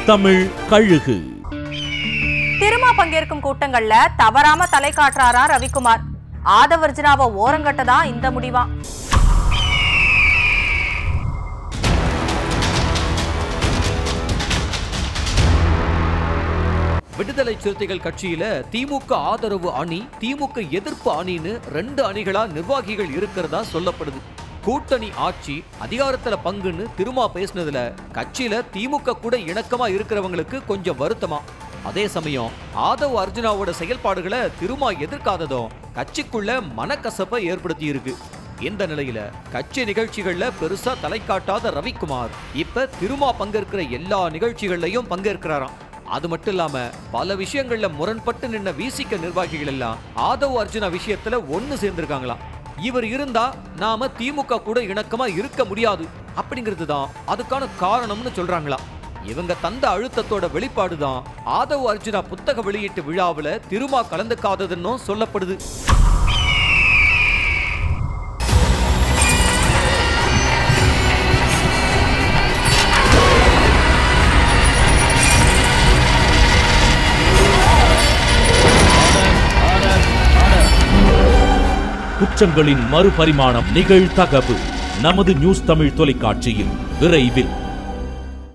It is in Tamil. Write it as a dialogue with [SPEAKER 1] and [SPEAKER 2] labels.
[SPEAKER 1] தமிழ் கழுகு.
[SPEAKER 2] திருமா பங்கேற்கும் கூட்டங்கள்ல தவறாம தலை காட்டுறாரா ரவிக்குமார். ஆதவர்ஜுனாவை ஓரங்கட்டதான் இந்த முடிவா.
[SPEAKER 3] விடுதலை சிறுத்தைகள் கட்சியில திமுக ஆதரவு அணி, திமுக எதிர்ப்பு அணின்னு 2 அணிகளா நிர்வாகிகள் இருக்கிறதா சொல்லப்படுது. கூட்டணி ஆட்சி அதிகாரத்துல பங்குன்னு திருமா பேசினதுல கட்சியில திமுக கூட இணக்கமா இருக்கிறவங்களுக்கு கொஞ்சம் வருத்தமா. அதே சமயம் ஆதவ் அர்ஜுனாவோட செயல்பாடுகளை திருமா எதிர்க்காததும் கட்சிக்குள்ள மனக்கசப்பை ஏற்படுத்தி இருக்கு. இந்த நிலையில கட்சி நிகழ்ச்சிகள்ல பெருசா தலை காட்டாத ரவிக்குமார் இப்ப திருமா பங்கேற்கிற எல்லா நிகழ்ச்சிகள்லயும் பங்கேற்கிறாராம். அது மட்டும் இல்லாம பல விஷயங்கள்ல முரண்பட்டு நின்ன விசிக நிர்வாகிகள் எல்லாம் ஆதவ் அர்ஜுனா விஷயத்துல ஒன்னு சேர்ந்திருக்காங்களாம். இவர் இருந்தா நாம திமுக கூட இணக்கமா இருக்க முடியாது அப்படிங்கிறது தான் அதுக்கான காரணம்னு சொல்றாங்களாம். இவங்க தந்த அழுத்தத்தோட வெளிப்பாடுதான் ஆதவ் அர்ஜுனா புத்தக வெளியீட்டு விழாவுல திருமா கலந்துக்காததுன்னு சொல்லப்படுது.
[SPEAKER 1] குற்றங்களின் மறுபரிமாணம் நிகழ்தகவு நமது நியூஸ் தமிழ் தொலைக்காட்சியில் விரைவில்.